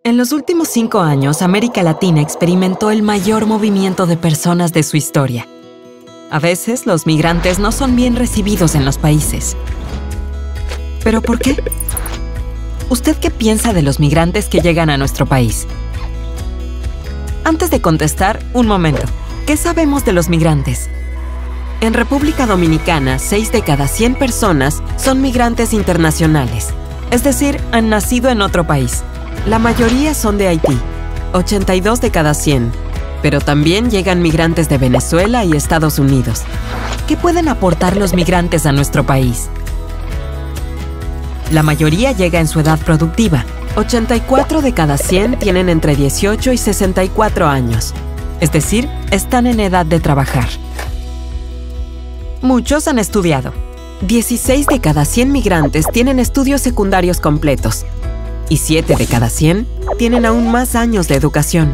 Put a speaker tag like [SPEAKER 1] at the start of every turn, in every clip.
[SPEAKER 1] En los últimos 5 años, América Latina experimentó el mayor movimiento de personas de su historia. A veces, los migrantes no son bien recibidos en los países. ¿Pero por qué? ¿Usted qué piensa de los migrantes que llegan a nuestro país? Antes de contestar, un momento. ¿Qué sabemos de los migrantes? En República Dominicana, 6 de cada 100 personas son migrantes internacionales, es decir, han nacido en otro país. La mayoría son de Haití, 82 de cada 100, pero también llegan migrantes de Venezuela y Estados Unidos. ¿Qué pueden aportar los migrantes a nuestro país? La mayoría llega en su edad productiva. 84 de cada 100 tienen entre 18 y 64 años, es decir, están en edad de trabajar. Muchos han estudiado. 16 de cada 100 migrantes tienen estudios secundarios completos y 7 de cada 100 tienen aún más años de educación.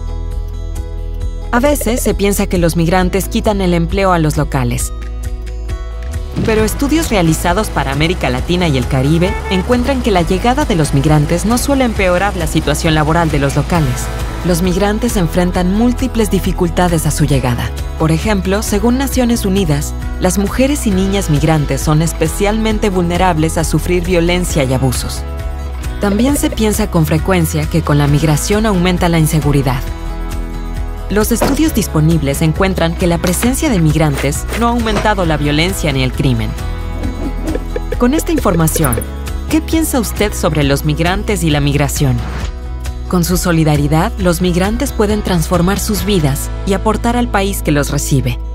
[SPEAKER 1] A veces se piensa que los migrantes quitan el empleo a los locales. Pero estudios realizados para América Latina y el Caribe encuentran que la llegada de los migrantes no suele empeorar la situación laboral de los locales. Los migrantes enfrentan múltiples dificultades a su llegada. Por ejemplo, según Naciones Unidas, las mujeres y niñas migrantes son especialmente vulnerables a sufrir violencia y abusos. También se piensa con frecuencia que con la migración aumenta la inseguridad. Los estudios disponibles encuentran que la presencia de migrantes no ha aumentado la violencia ni el crimen. Con esta información, ¿qué piensa usted sobre los migrantes y la migración? Con su solidaridad, los migrantes pueden transformar sus vidas y aportar al país que los recibe.